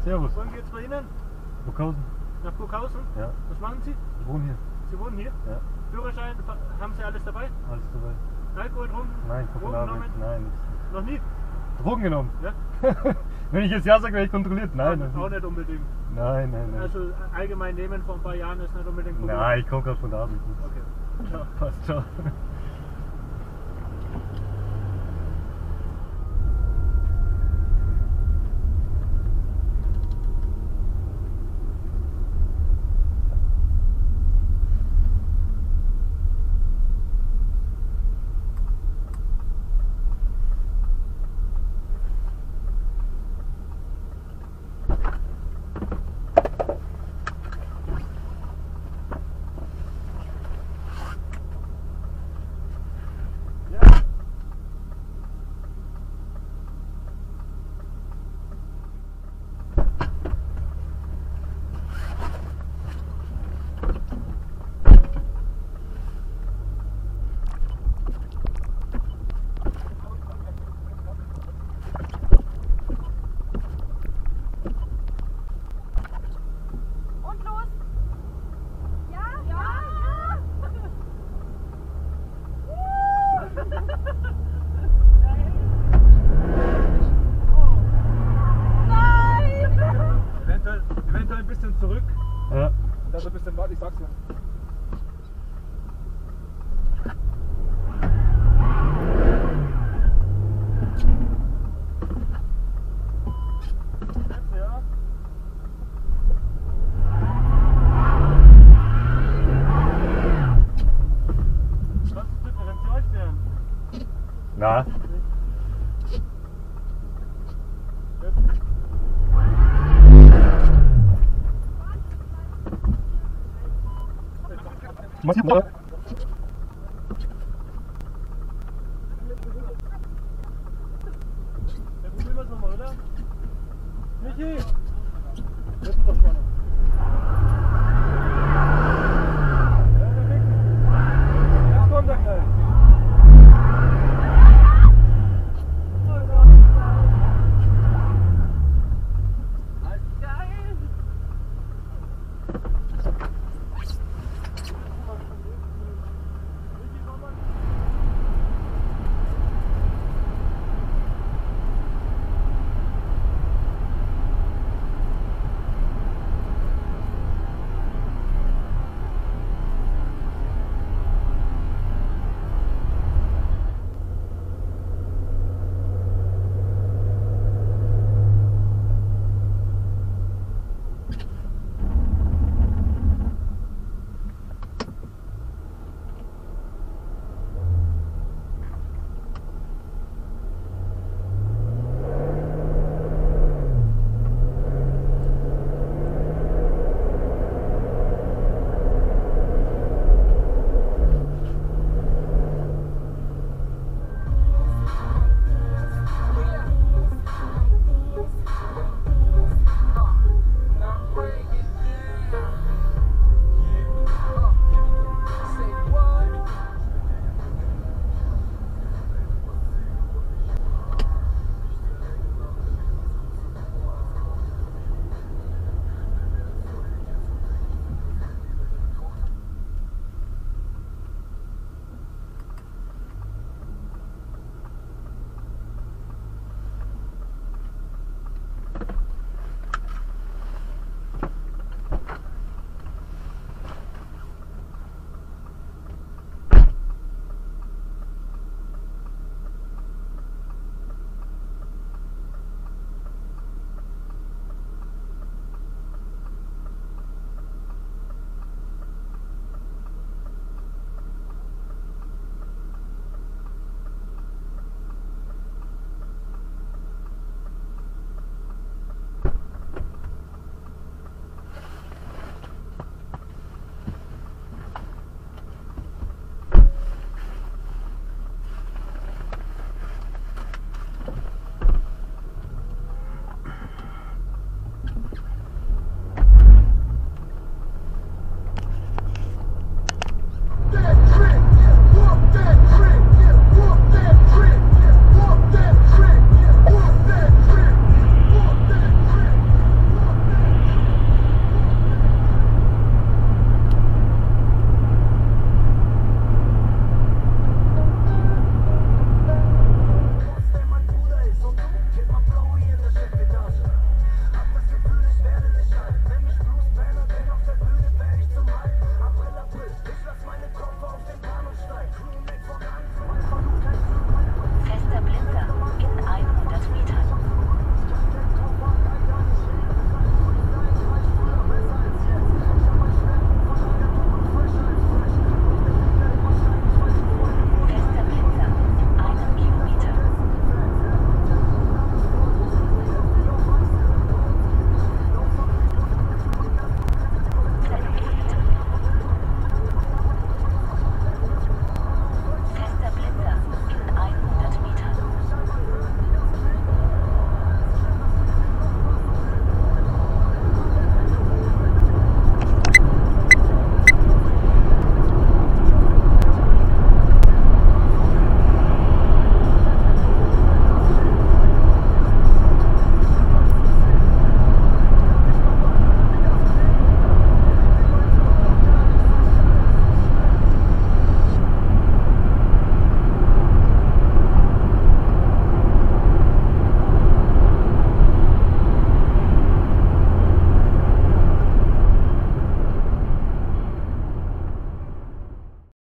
Servus. Wohin geht's bei Ihnen? Burghausen. Nach Burghausen? Ja. Was machen Sie? Ich wohne hier. Sie wohnen hier? Ja. Führerschein, haben Sie alles dabei? Alles dabei. Alkohol getrunken? Nein, Drogen Kopenhagen. genommen? Nein, nichts. Noch nie? Drogen genommen? Ja? Wenn ich jetzt ja sage, werde ich kontrolliert. Nein. Auch nicht unbedingt. Nein, nein, nein. Also allgemein nehmen vor ein paar Jahren ist nicht unbedingt Problem. Nein, ich komme gerade von der Arbeit. Okay. Ciao. Passt, ciao. Und los! Ja? Ja! Nein! Eventuell ein bisschen zurück. Ja. Dass er ein bisschen wartet, ich sag's ja. Jetzt, ja. Was ist Differentialstern? Na? Jetzt. Was?